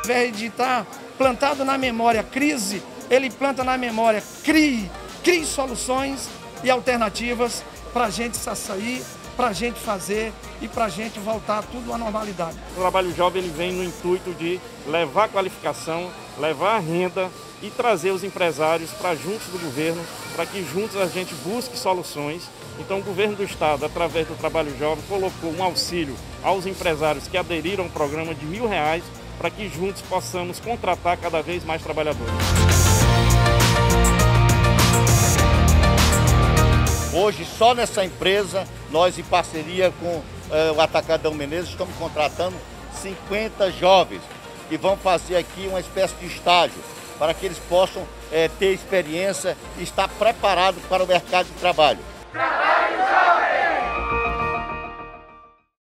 invés de estar plantado na memória crise, ele planta na memória crie soluções e alternativas para a gente sair, para a gente fazer e para a gente voltar tudo à normalidade. O Trabalho Jovem ele vem no intuito de levar qualificação, levar renda e trazer os empresários para juntos do governo, para que juntos a gente busque soluções. Então o governo do estado, através do Trabalho Jovem, colocou um auxílio aos empresários que aderiram ao programa de R$1.000, para que juntos possamos contratar cada vez mais trabalhadores. Hoje, só nessa empresa, nós em parceria com o Atacadão Menezes, estamos contratando 50 jovens que vão fazer aqui uma espécie de estágio para que eles possam ter experiência e estar preparados para o mercado de trabalho.